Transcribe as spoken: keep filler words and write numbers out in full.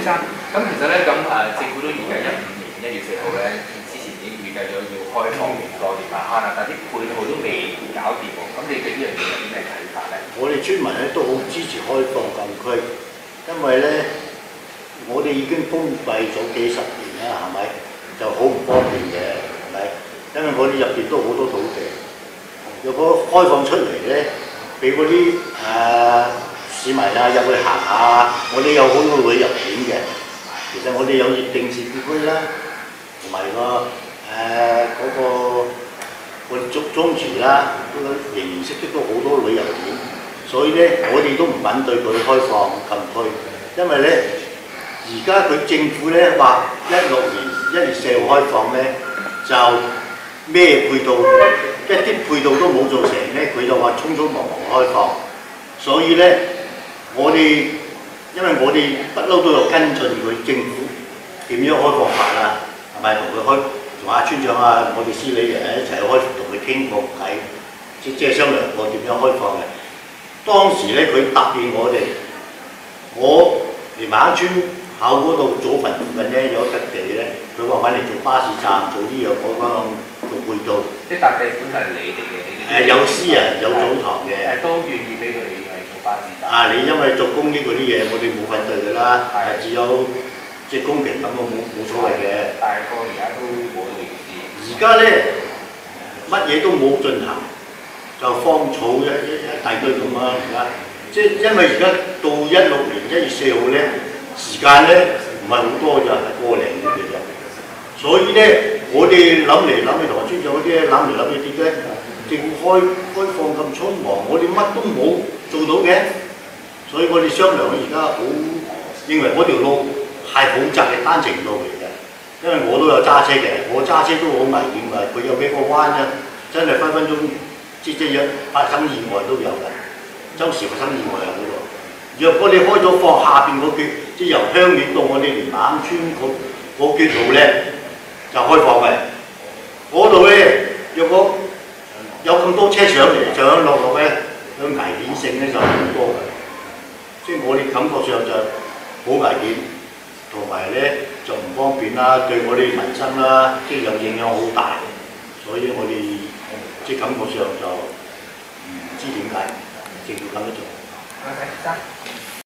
生，咁其實咧咁誒政府都預計一五年一月四號咧，之前已經預計咗要開放完個蓮麻坑啦，但係啲配套都未搞掂喎。咁你對呢樣嘢有啲咩睇法咧？ 我哋村民咧都好支持開放禁區，因為咧我哋已經封閉咗幾十年啦，係咪？就好唔方便嘅，係咪？因為我哋入邊都好多土地，如果開放出嚟咧，俾嗰啲誒市民啊入去行下，我哋有好多旅遊點嘅。其實我哋有熱定市區啦，同埋個誒嗰個我哋中中廚啦，嗰個形形色色都好多旅遊點，所以咧我哋都唔反對佢開放禁區，因為咧而家佢政府咧話一六年一月四號開放咧，就咩配套一啲配套都冇做成咧，佢就話匆匆忙忙開放，所以咧我哋因為我哋不嬲都有跟進佢政府點樣開放法啦，係咪同佢開同阿村長啊，我哋司理人一齊開同佢傾過偈，即即係商量過點樣開放嘅。當時咧佢答應我哋，我連馬村口嗰度祖墳附近咧有一笪地咧，佢話揾嚟做巴士站，做呢樣嗰樣做配套。即笪地本係你哋嘅，你哋誒有私人有祖堂嘅，誒都願意俾佢哋係做巴士站。啊，你因為做公益嗰啲嘢，我哋冇反對㗎啦，係只有即係公平咁，我冇冇所謂嘅。大個而家都冇呢件事。而家咧乜嘢都冇進行，就荒草一一一大堆咁啊！而家即係因為而家到一六年一月四號咧。時間咧唔係好多咋，係個零月嘅啫。所以咧，我哋諗嚟諗去同阿村長嗰啲諗嚟諗去點解政府開開放咁匆忙，我哋乜都冇做到嘅。所以我哋商量而家好認為嗰條路係好窄嘅單程路嚟嘅，因為我都有揸車嘅，我揸車都好危險㗎。佢有幾個彎咧，真係分分鐘即即一發生意外都有嘅，周時發生意外喺嗰度。若果你開咗放下邊嗰橛，即係由鄉縣到我哋蓮麻坑村嗰嗰橛路咧，就開放嘅。嗰度咧，若果有咁多車上嚟上落落咧，個危險性咧就好多嘅。即係我哋感覺上就好危險，同埋咧就唔方便啦，對我哋民生啦，即係有影響好大。所以我哋即係感覺上就唔知點解政府咁樣做。